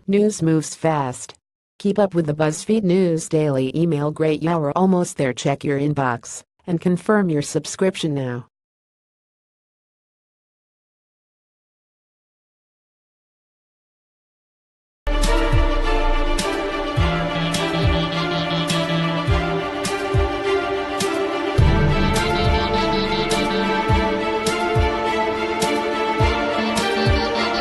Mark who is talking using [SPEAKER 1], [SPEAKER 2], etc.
[SPEAKER 1] News moves fast. Keep up with the BuzzFeed News Daily email. Great, you're almost there. Check your inbox and confirm your subscription now.